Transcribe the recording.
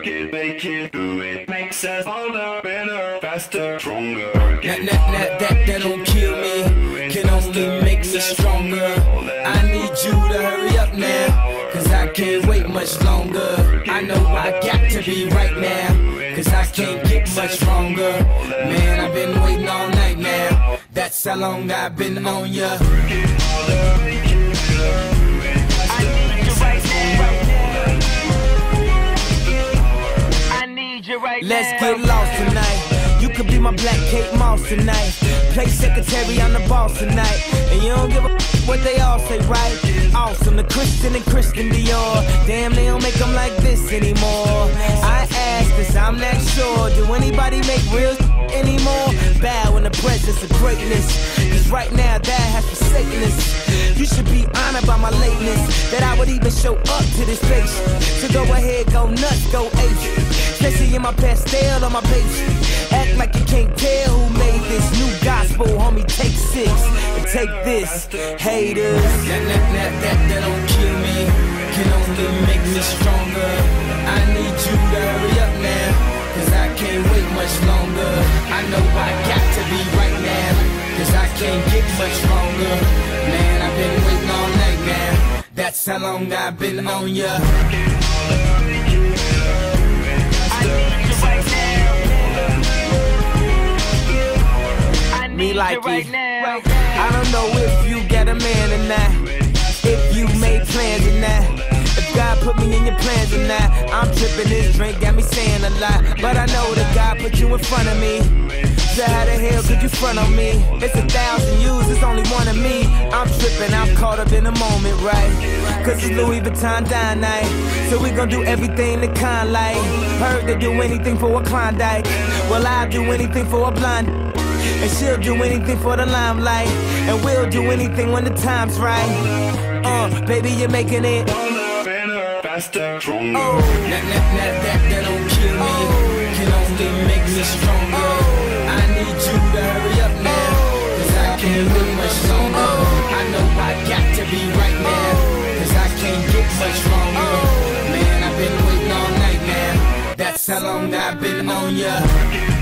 work it, make it, do it. Makes us harder, better, faster, stronger. That don't kill me, can only make me stronger. I need you to hurry up now, cause I can't wait much longer. I know I got to be right now, cause I can't get much stronger. Man, I've been waiting all night now, that's how long I've been on ya. Let's get lost tonight. You could be my black Kate Moss tonight. Play secretary, I'm the boss tonight. And you don't give a what they all say, right? Awesome, the Christian and Christian Dior. Damn, they don't make them like this anymore. I ask, cause I'm not sure. Do anybody make real anymore? Bow in the presence of greatness, cause right now that has forsaken us. You should be honored by my lateness, that I would even show up to this place. So go ahead, go nuts, go ape. Especially in my pastel on my page. Act like you can't tell who made this new gospel, homie. Take 6 and take this, haters. That don't kill me, can only make me stronger. I need you to hurry up now, cause I can't wait much longer. I know I got to be right now, cause I can't get much stronger. Man, I've been waiting all night now, that's how long I've been on ya. Me like it. I don't know if you got a man or not, if you made plans or not, if God put me in your plans or not. I'm tripping, this drink got me saying a lot, but I know that God put you in front of me. So how the hell could you front on me? It's 1,000 yous, it's only one of me. I'm tripping, I'm caught up in the moment, right? Cause it's Louis Vuitton dine night, so we gon' do everything the kind like. Heard they do anything for a Klondike, well I'll do anything for a blonde. And she'll do anything for the limelight, and we'll do anything when the time's right. Baby, you're making it Better, faster, stronger. That don't kill me, can only make me stronger. I need you to hurry up now, cause I can't wait much longer. I know I got to be right now, cause I can't get much stronger. Man, I've been waiting all night now, that's how long I've been on ya.